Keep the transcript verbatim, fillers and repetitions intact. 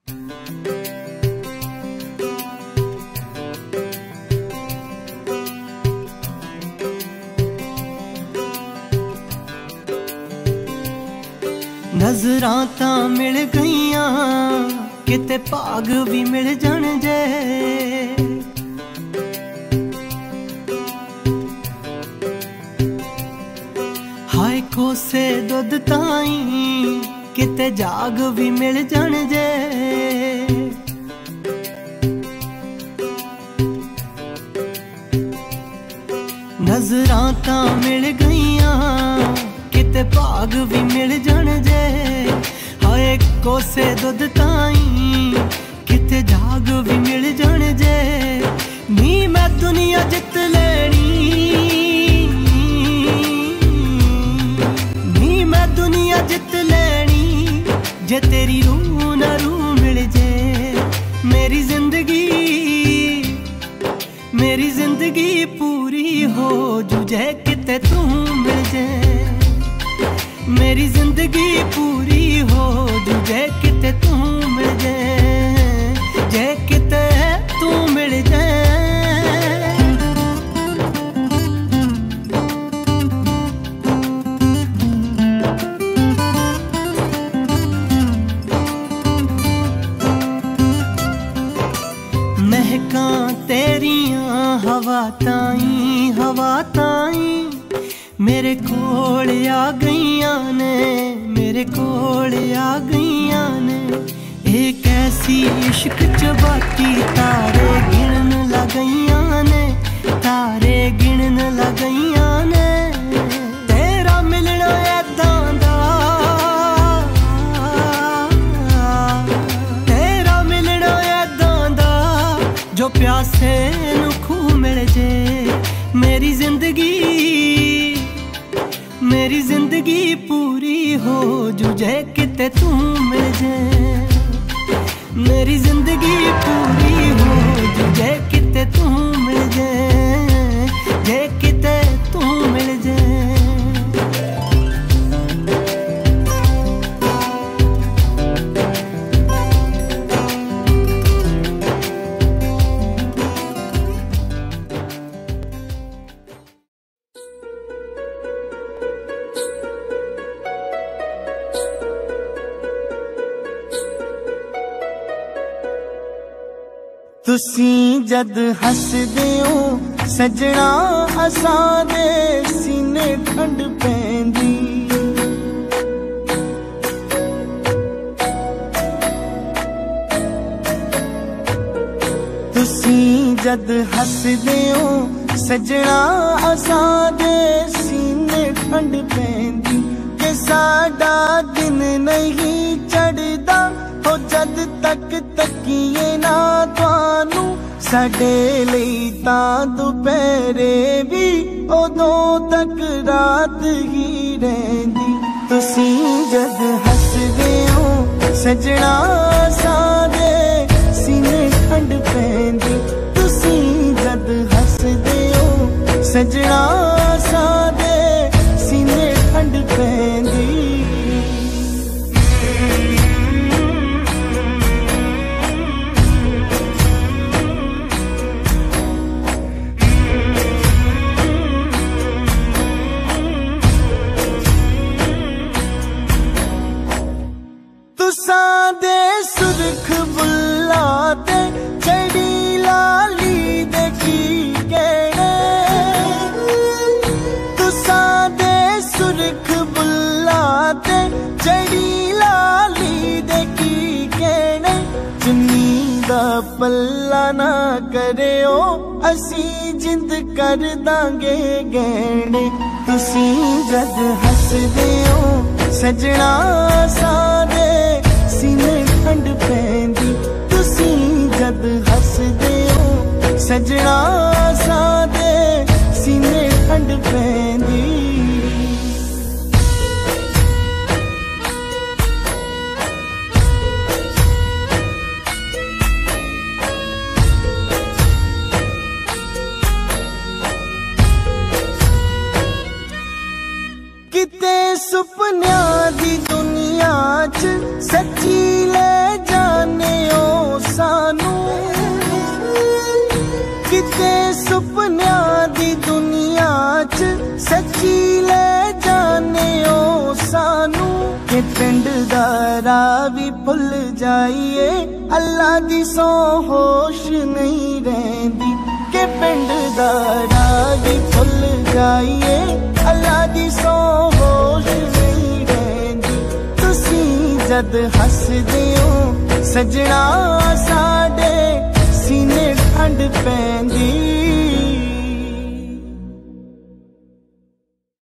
नजरां तां मिल गईयां किते भाग भी मिल जाण जे। हाय कोसे दुध ताई किते जाग भी मिल जाण जे। नजरां तां मिल गईयां किते भाग भी मिल जाण जे। हाय कोसे दुध ताई किते जाग भी मिल जाण जे। नी मैं दुनिया जित लेनी, नी मैं दुनिया जित लेनी जे तेरी रूह ना रूह मिल जे। मेरी जिंदगी मेरी जिंदगी पूरी हो जुझे किते तू मिल जे। मेरी जिंदगी पूरी हो जुझे किते तू मिल जाए, जे किते तू मिल जाए। महकां तेरियां हवा ताई हवा ताई मेरे कोल आ गईयां ने, मेरे कोल आ गईयां ने। एक ऐसी इश्क च बाकी तारे गिनन लगईयां ने, तारे गिनन लगईयां ने। तेरा मिलना ऐदां दा, तेरा मिलना ऐदां दा जो प्यासे नू खूह मिल जे। मेरी जिंदगी मेरी जिंदगी पूरी हो जुझे किते तू मिल जाए। मेरी जिंदगी पूरी हो जुझे किते तू मिल जाए, जे किते तू मिल जाए। तुसी जद हसदे हो सजना असां दे सीने ठंड पैंदी। तुसी जद हसदे हो सजना असां दे सीने ठंड पैंदी। के साडा दिन नहीं चढ़दा हो जद तक तकिए ना तुहानू। साडे लई तां दुपहरे भी उदों तक रात ही रहिंदी। तुसी जद हसदे हो सजना सारे सीने ठंड पैंदी। तुसी जद हसदे हो सजना सारे सीने ठंड पैंदी। तुसां दे सुरख बुल्ला ते चढ़ी लाली दे की कहने। तुसां दे सुरख बुल्ला ते चढ़ी लाली दे की कहने। चुन्नी दा पल्ला ना करेओ असी जिंद कर दांगे गहने। तुसी जद हसदे हो सजना सारे सीने ठंड पैंदी। तुसी जद हसदे हो सजना सारे सीने ठंड पैंदी। किते सुपनियां दी दुनिया च सच्ची ले जाने किते सुपनियां दी दुनिया च सच्ची ले जाने ओ सानू के पिंड दा राह भी भुल जाइए अल्लाह दी सौ होश नहीं रहंदी के पिंड दा राह भी भुल जाइए अल्लाह दी सौ होश नहीं रहंदी तुसी जद हसदे हो सजना साडे सीने ठंड पैंदी